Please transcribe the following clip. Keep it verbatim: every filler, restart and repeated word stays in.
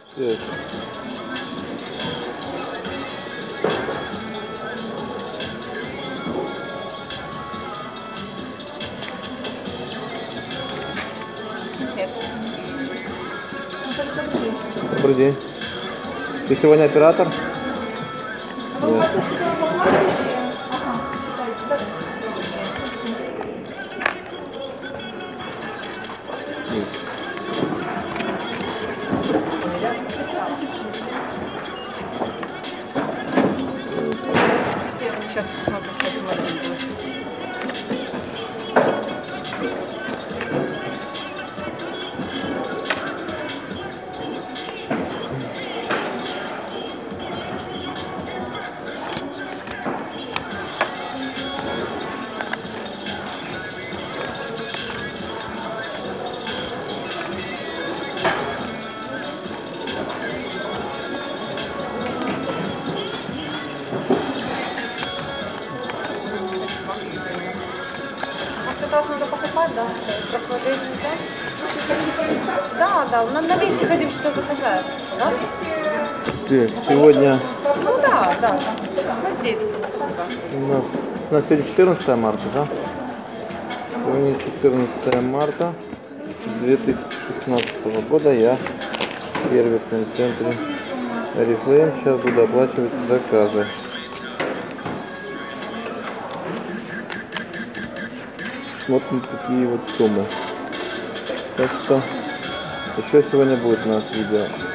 пять. Добрый день. Ты сегодня оператор? Да. Сейчас посмотрим, что это может быть. Может, надо покупать, да? Посмотреть нельзя? Да, да, на, на месте хотим что-то заказать. Да? Так, сегодня... Ну да, да. Ну здесь, спасибо. У нас, у нас сегодня четырнадцатое марта, да? Сегодня четырнадцатое марта две тысячи шестнадцатого года. Я в сервисном центре Oriflame. Сейчас буду оплачивать заказы. Смотрим, какие вот суммы. Так что еще сегодня будет у нас видео.